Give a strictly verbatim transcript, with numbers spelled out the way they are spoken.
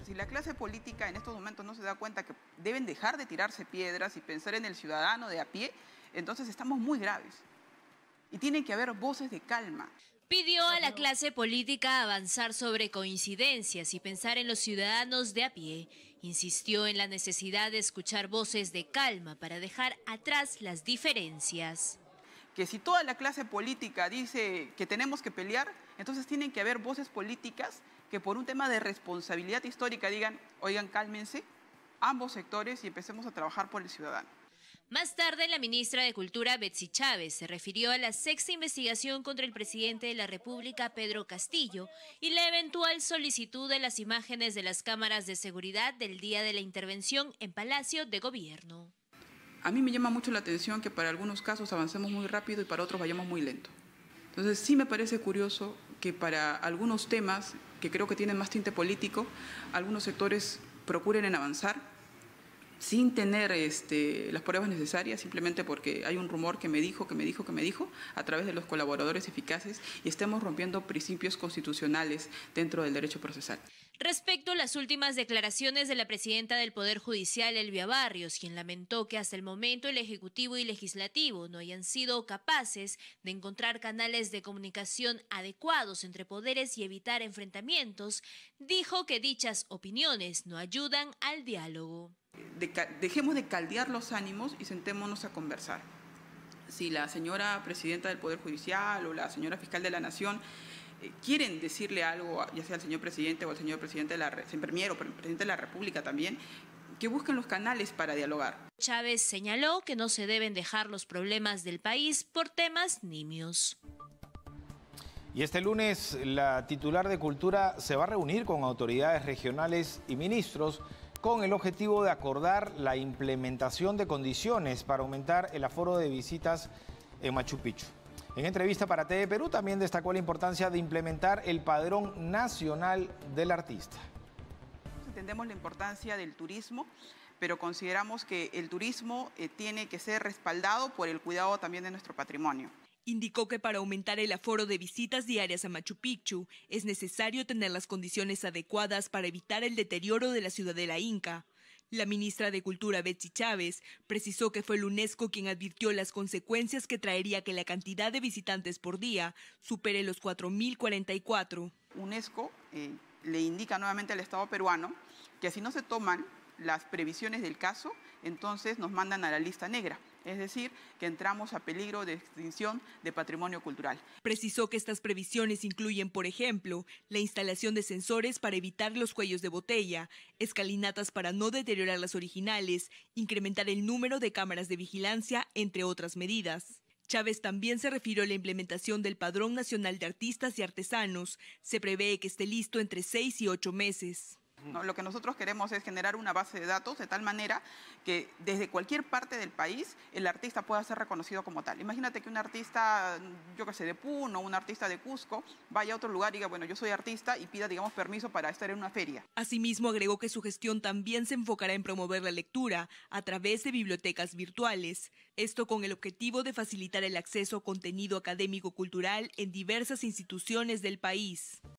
si la clase política en estos momentos no se da cuenta que deben dejar de tirarse piedras y pensar en el ciudadano de a pie, entonces estamos muy graves. Y tiene que haber voces de calma. Pidió a la clase política avanzar sobre coincidencias y pensar en los ciudadanos de a pie. Insistió en la necesidad de escuchar voces de calma para dejar atrás las diferencias. Que si toda la clase política dice que tenemos que pelear, entonces tienen que haber voces políticas que por un tema de responsabilidad histórica digan, oigan, cálmense, ambos sectores y empecemos a trabajar por el ciudadano. Más tarde, la ministra de Cultura, Betsy Chávez, se refirió a la sexta investigación contra el presidente de la República, Pedro Castillo, y la eventual solicitud de las imágenes de las cámaras de seguridad del día de la intervención en Palacio de Gobierno. A mí me llama mucho la atención que para algunos casos avancemos muy rápido y para otros vayamos muy lento. Entonces sí me parece curioso que para algunos temas que creo que tienen más tinte político, algunos sectores procuren en avanzar sin tener este, las pruebas necesarias, simplemente porque hay un rumor que me dijo, que me dijo, que me dijo, a través de los colaboradores eficaces, y estemos rompiendo principios constitucionales dentro del derecho procesal. Respecto a las últimas declaraciones de la presidenta del Poder Judicial, Elvia Barrios, quien lamentó que hasta el momento el Ejecutivo y Legislativo no hayan sido capaces de encontrar canales de comunicación adecuados entre poderes y evitar enfrentamientos, dijo que dichas opiniones no ayudan al diálogo. De, dejemos de caldear los ánimos y sentémonos a conversar. Si la señora presidenta del Poder Judicial o la señora fiscal de la Nación eh, quieren decirle algo, ya sea al señor presidente o al señor presidente de la, premier o presidente de la República también, que busquen los canales para dialogar. Chávez señaló que no se deben dejar los problemas del país por temas nimios. Y este lunes la titular de Cultura se va a reunir con autoridades regionales y ministros con el objetivo de acordar la implementación de condiciones para aumentar el aforo de visitas en Machu Picchu. En entrevista para T V Perú también destacó la importancia de implementar el Padrón Nacional del Artista. Entendemos la importancia del turismo, pero consideramos que el turismo eh, tiene que ser respaldado por el cuidado también de nuestro patrimonio. Indicó que para aumentar el aforo de visitas diarias a Machu Picchu es necesario tener las condiciones adecuadas para evitar el deterioro de la ciudadela inca. La ministra de Cultura, Betsy Chávez, precisó que fue la UNESCO quien advirtió las consecuencias que traería que la cantidad de visitantes por día supere los cuatro mil cuarenta y cuatro. UNESCO eh, le indica nuevamente al Estado peruano que si no se toman las previsiones del caso, entonces nos mandan a la lista negra. Es decir, que entramos a peligro de extinción de patrimonio cultural. Precisó que estas previsiones incluyen, por ejemplo, la instalación de sensores para evitar los cuellos de botella, escalinatas para no deteriorar las originales, incrementar el número de cámaras de vigilancia, entre otras medidas. Chávez también se refirió a la implementación del Padrón Nacional de Artistas y Artesanos. Se prevé que esté listo entre seis y ocho meses. ¿No? Lo que nosotros queremos es generar una base de datos de tal manera que desde cualquier parte del país el artista pueda ser reconocido como tal. Imagínate que un artista, yo qué sé, de Puno, un artista de Cusco, vaya a otro lugar y diga, bueno, yo soy artista y pida, digamos, permiso para estar en una feria. Asimismo, agregó que su gestión también se enfocará en promover la lectura a través de bibliotecas virtuales. Esto con el objetivo de facilitar el acceso a contenido académico-cultural en diversas instituciones del país.